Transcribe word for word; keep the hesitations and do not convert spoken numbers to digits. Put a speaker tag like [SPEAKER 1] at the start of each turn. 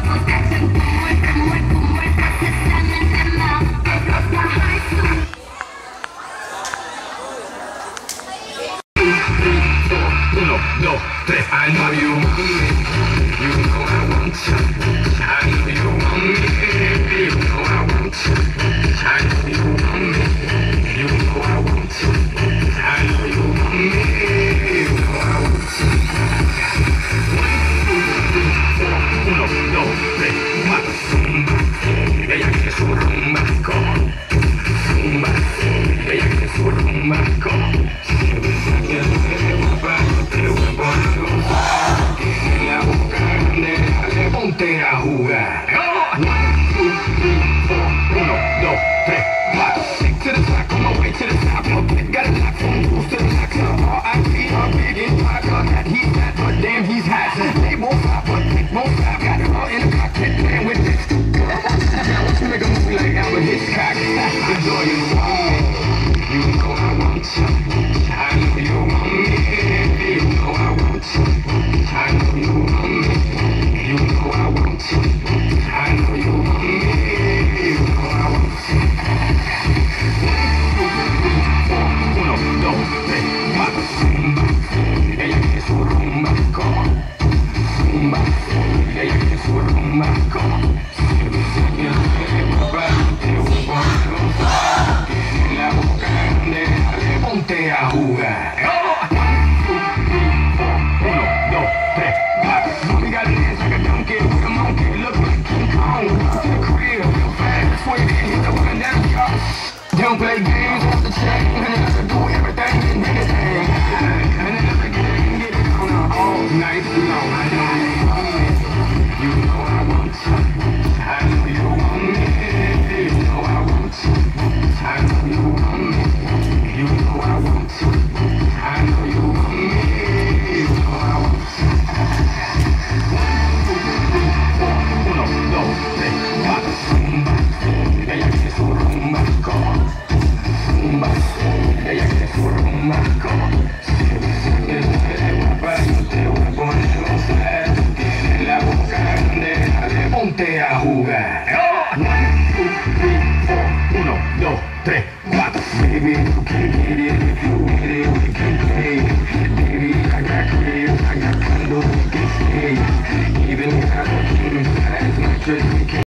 [SPEAKER 1] Uno, dos, tres, I know you want me. You know I want you. I know you want me. You know I want you. I know you want me. You know I want you. I know you want me. You know I want you. Uno, dos, tres, cuatro, zumba. Ella quiere su rumba, go. Zumba. Ella quiere su rumba, go. Ponte a jugar. Uno, dos, tres, cuatro. Stick to the track, on my way to the top. No click, got a knock from the roof to the knock. All I see are big and hot. That he's fat, but damn he's hot. They won't stop, but they won't stop. Got it all in the cockpit, playing with this. Now let's make a movie like that with his cock. Enjoy you want me. You know I want you. I know you want me. You know I want you. I know you want me. You know I want you. I know you want me. You know I want you. Uno, dos, tres, cuatro, zumba. Ella quiere su rumba, go. Zumba. Ella quiere su rumba, go. Tiene la boca grande, dale, ponte a jugar. Uno, dos, tres, cuatro. Mommy got a dance like a donkey with a monkey. Look like King Kong. To the crib, real fast. Sway it, hit the one down the yard. Don't play games off the chain. And then I can do everything and anything. And then I can get it on all night long. I know you want me. You know I want you. I know you want me. You know I want you. I know you want me. You know I want you. I know you want me. You know I want you. Uno, dos, tres, cuatro, zumba. Ella quiere su rumba, go. Zumba. Ella quiere su rumba, go. Que te guapa, yo te voy a poner los lados. Tienes la boca grande, dale, ponte a jugar. Uno, dos, tres, cuatro. Baby, you can get it if you get it, we can play. Baby, I got cribs, I got condos, we can stay. Even if I don't keep them fast, my trust we can.